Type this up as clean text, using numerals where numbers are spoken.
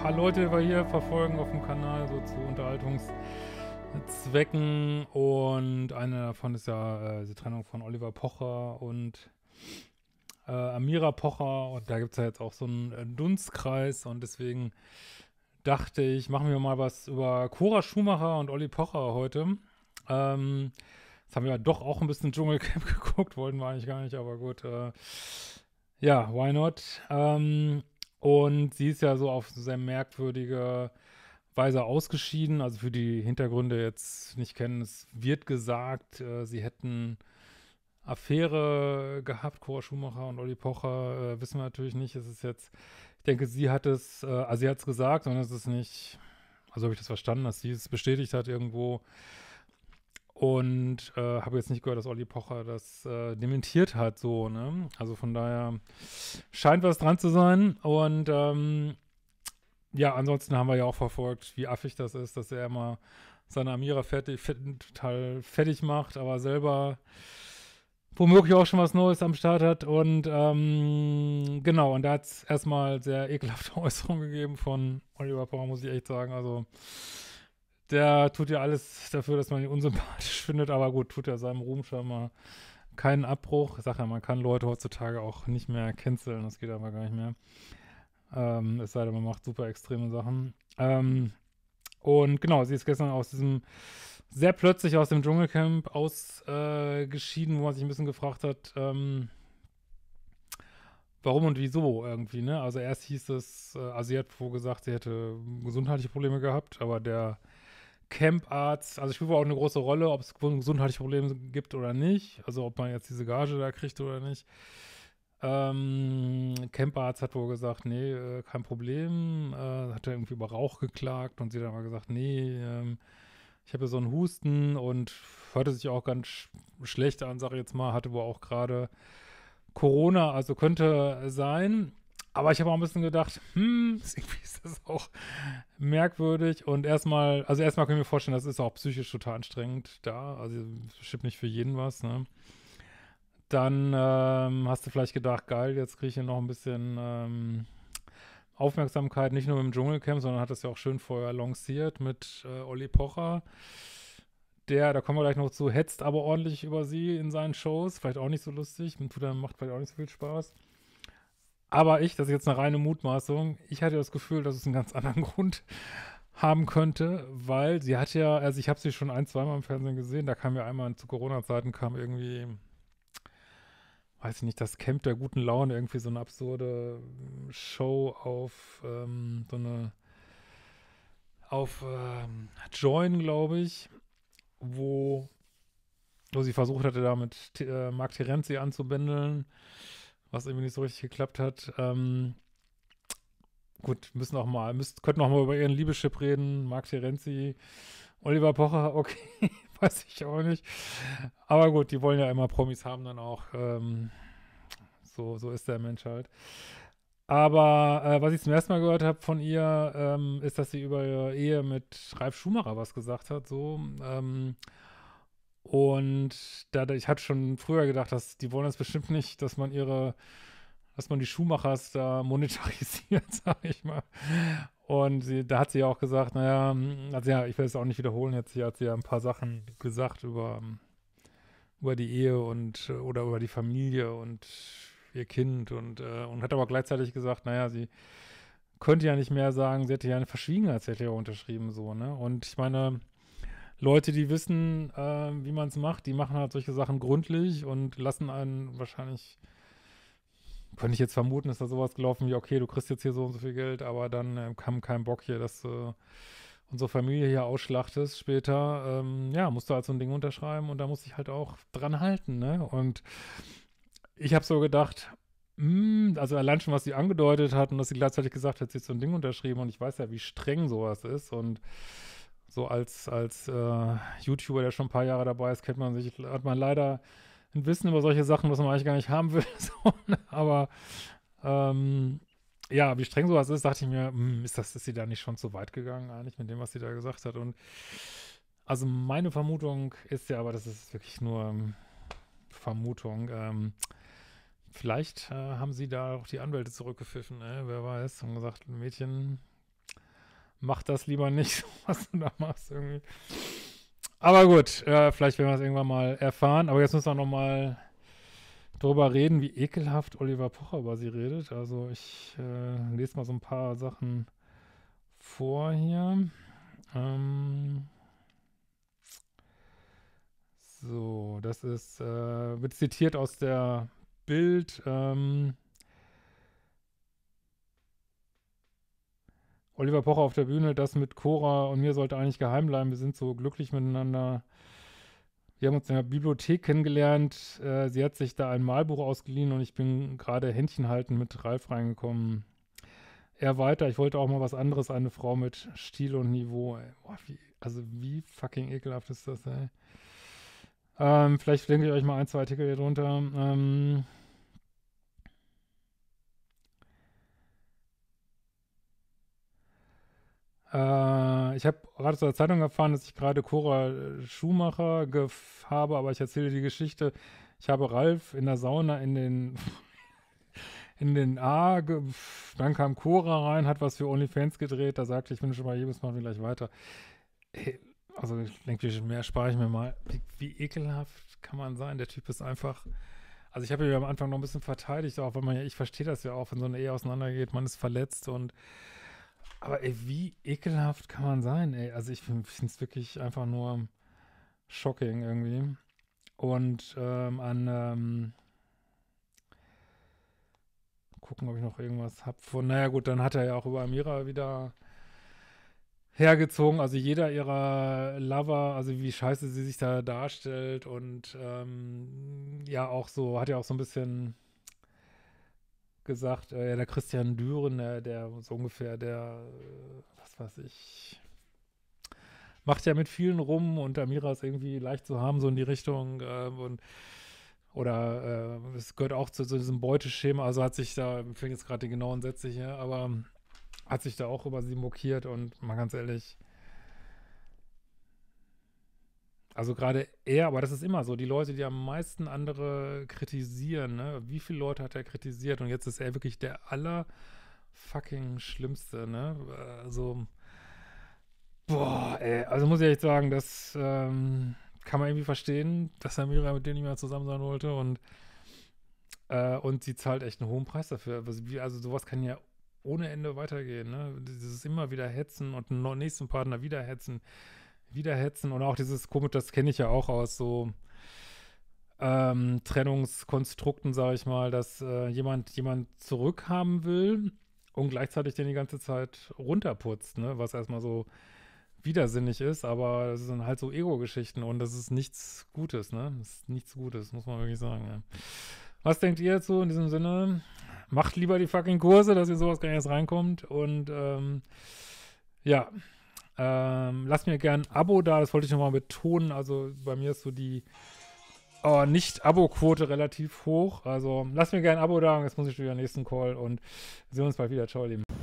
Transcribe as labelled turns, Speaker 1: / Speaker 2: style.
Speaker 1: paar Leute, die wir hier verfolgen auf dem Kanal, so zu Unterhaltungszwecken. Und eine davon ist ja die Trennung von Oliver Pocher und Amira Pocher. Und da gibt es ja jetzt auch so einen Dunstkreis. Und deswegen dachte ich, machen wir mal was über Cora Schumacher und Olli Pocher heute. Jetzt haben wir ja doch auch ein bisschen Dschungelcamp geguckt, wollten wir eigentlich gar nicht, aber gut. Ja, why not? Und sie ist ja so auf sehr merkwürdige Weise ausgeschieden. Also für die Hintergründe jetzt nicht kennen, es wird gesagt, sie hätten Affäre gehabt, Cora Schumacher und Olli Pocher, wissen wir natürlich nicht. Es ist jetzt, ich denke, sie hat es, also sie hat es gesagt, und es ist nicht, also habe ich das verstanden, dass sie es bestätigt hat irgendwo. Und habe jetzt nicht gehört, dass Olli Pocher das dementiert hat, so, ne? Also von daher scheint was dran zu sein. Und ja, ansonsten haben wir ja auch verfolgt, wie affig das ist, dass er immer seine Amira total fertig macht, aber selber womöglich auch schon was Neues am Start hat. Und genau, und da hat es erstmal sehr ekelhafte Äußerungen gegeben von Oliver Pocher, muss ich echt sagen. Also der tut ja alles dafür, dass man ihn unsympathisch findet, aber gut, tut ja seinem Ruhm schon mal keinen Abbruch. Ich sage ja, man kann Leute heutzutage auch nicht mehr canceln, das geht aber gar nicht mehr. Es sei denn, man macht super extreme Sachen. Und genau, sie ist gestern aus diesem, sehr plötzlich aus dem Dschungelcamp ausgeschieden, wo man sich ein bisschen gefragt hat, warum und wieso irgendwie, ne? Also erst hieß es, also sie hat gesagt, sie hätte gesundheitliche Probleme gehabt, aber der Camparzt, also spielt wohl auch eine große Rolle, ob es gesundheitliche Probleme gibt oder nicht, also ob man jetzt diese Gage da kriegt oder nicht. Camparzt hat wohl gesagt, nee, kein Problem, hat er irgendwie über Rauch geklagt und sie hat dann mal gesagt, nee, ich habe ja so einen Husten und hörte sich auch ganz schlecht an, sage ich jetzt mal, hatte wohl auch gerade Corona, also könnte sein. Aber ich habe auch ein bisschen gedacht, irgendwie ist das auch merkwürdig. Und erstmal kann ich mir vorstellen, das ist auch psychisch total anstrengend da. Also bestimmt nicht für jeden was, ne? Dann hast du vielleicht gedacht, geil, jetzt kriege ich hier noch ein bisschen Aufmerksamkeit, nicht nur im Dschungelcamp, sondern hat das ja auch schön vorher lanciert mit Olli Pocher. Da kommen wir gleich noch zu, hetzt aber ordentlich über sie in seinen Shows. Vielleicht auch nicht so lustig, macht vielleicht auch nicht so viel Spaß. Aber das ist jetzt eine reine Mutmaßung, ich hatte das Gefühl, dass es einen ganz anderen Grund haben könnte, weil sie hat ja, also ich habe sie schon ein, zweimal im Fernsehen gesehen, da kam ja einmal zu Corona-Zeiten, kam irgendwie, weiß ich nicht, das Camp der guten Laune, irgendwie so eine absurde Show auf Join, glaube ich, wo sie versucht hatte, da mit Marc Terenzi anzubändeln, was irgendwie nicht so richtig geklappt hat. Gut, könnten auch mal über ihren Liebeschip reden. Marc Terenzi, Oliver Pocher, okay, weiß ich auch nicht. Aber gut, die wollen ja immer Promis haben dann auch. So ist der Mensch halt. Aber was ich zum ersten Mal gehört habe von ihr, ist, dass sie über ihre Ehe mit Ralf Schumacher was gesagt hat, so. Und ich hatte schon früher gedacht, dass die wollen das bestimmt nicht, dass man die Schumachers da monetarisiert, sag ich mal. Und da hat sie ja auch gesagt, naja, also ja, ich will es auch nicht wiederholen, hat sie ja ein paar Sachen gesagt über die Ehe und oder über die Familie und ihr Kind und hat aber gleichzeitig gesagt, naja, sie könnte ja nicht mehr sagen, sie hätte ja eine Verschwiegenheitserklärung unterschrieben, so, ne? Und ich meine, Leute, die wissen, wie man es macht, die machen halt solche Sachen gründlich und lassen einen wahrscheinlich, könnte ich jetzt vermuten, ist da sowas gelaufen wie, okay, du kriegst jetzt hier so und so viel Geld, aber dann haben keinen Bock hier, dass du unsere Familie hier ausschlachtest später. Ja, musst du halt so ein Ding unterschreiben und da muss ich halt auch dran halten, ne? Und ich habe so gedacht, also allein schon, was sie angedeutet hat und dass sie gleichzeitig gesagt hat, sie hat so ein Ding unterschrieben und ich weiß ja, wie streng sowas ist und so als YouTuber, der schon ein paar Jahre dabei ist, hat man leider ein Wissen über solche Sachen, was man eigentlich gar nicht haben will. So, ne? Aber ja, wie streng sowas ist, dachte ich mir, ist sie da nicht schon zu weit gegangen eigentlich mit dem, was sie da gesagt hat? Und also meine Vermutung ist ja, aber das ist wirklich nur Vermutung, vielleicht haben sie da auch die Anwälte zurückgepfiffen, wer weiß, und gesagt, Mädchen, mach das lieber nicht, was du da machst irgendwie. Aber gut, vielleicht werden wir das irgendwann mal erfahren. Aber jetzt müssen wir noch mal drüber reden, wie ekelhaft Oliver Pocher über sie redet. Also ich lese mal so ein paar Sachen vor hier. So, das ist, wird zitiert aus der Bild. Oliver Pocher auf der Bühne, das mit Cora und mir sollte eigentlich geheim bleiben. Wir sind so glücklich miteinander. Wir haben uns in der Bibliothek kennengelernt. Sie hat sich da ein Malbuch ausgeliehen und ich bin gerade Händchen halten mit Ralf reingekommen. Er weiter, ich wollte auch mal was anderes, eine Frau mit Stil und Niveau. Ey. Boah, wie fucking ekelhaft ist das, ey. Vielleicht verlinke ich euch mal ein, zwei Artikel hier drunter. Ich habe gerade aus der Zeitung erfahren, dass ich gerade Cora Schumacher habe, aber ich erzähle die Geschichte. Ich habe Ralf in der Sauna in den dann kam Cora rein, hat was für OnlyFans gedreht, da sagte ich, bin schon mal hier, machen wir gleich weiter. Hey, also ich denke, mehr spare ich mir mal. Wie ekelhaft kann man sein? Der Typ ist einfach, also ich habe ihn am Anfang noch ein bisschen verteidigt, auch weil ich verstehe das ja auch, wenn so eine Ehe auseinandergeht, man ist verletzt aber ey, wie ekelhaft kann man sein, ey? Also ich finde es wirklich einfach nur shocking irgendwie. Und gucken, ob ich noch irgendwas habe von, naja gut, dann hat er ja auch über Amira wieder hergezogen, also jeder ihrer Lover, also wie scheiße sie sich da darstellt und ja auch so, hat ja auch so ein bisschen gesagt, ja, der Christian Düren, der so ungefähr, was weiß ich, macht ja mit vielen rum und Amira ist irgendwie leicht zu haben, so in die Richtung oder es gehört auch zu diesem Beuteschema, also hat sich da, mir fehlen jetzt gerade die genauen Sätze hier, aber hat sich da auch über sie mokiert und mal ganz ehrlich, also gerade er, aber das ist immer so, die Leute, die am meisten andere kritisieren, ne? Wie viele Leute hat er kritisiert und jetzt ist er wirklich der fucking Schlimmste, ne? Also, boah, ey, also muss ich echt sagen, das kann man irgendwie verstehen, dass Samira mit denen nicht mehr zusammen sein wollte und sie zahlt echt einen hohen Preis dafür. Also sowas kann ja ohne Ende weitergehen, ne? Dieses immer wieder hetzen und einen nächsten Partner wieder hetzen und auch dieses komisch, das kenne ich ja auch aus so Trennungskonstrukten, sage ich mal, dass jemand zurückhaben will und gleichzeitig den die ganze Zeit runterputzt, ne? Was erstmal so widersinnig ist, aber das sind halt so Ego-Geschichten und das ist nichts Gutes, ne? Das ist nichts Gutes, muss man wirklich sagen, ja. Was denkt ihr dazu in diesem Sinne? Macht lieber die fucking Kurse, dass ihr sowas gar nicht erst reinkommt und ja, lasst mir gerne ein Abo da, das wollte ich nochmal betonen. Also bei mir ist so die Nicht-Abo-Quote relativ hoch. Also lasst mir gerne ein Abo da und jetzt muss ich wieder den nächsten Call und wir sehen uns bald wieder. Ciao, ihr Lieben.